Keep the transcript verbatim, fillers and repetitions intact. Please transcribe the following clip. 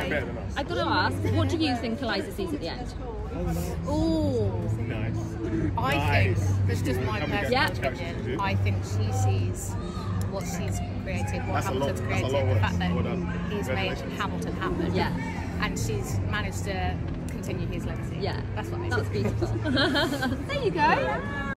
better than us. I've got to ask, what do you think Eliza sees at the end? Oh, Nice. I Nice. think, that's just my Come again. personal Yeah. opinion, I think she sees what she's created, what That's a lot- Hamilton's that's a created, lot of the work. fact that Well done. he's made Congratulations. Hamilton happen. Yeah. And she's managed to continue his legacy. Yeah, That's what I that's think. beautiful. There you go.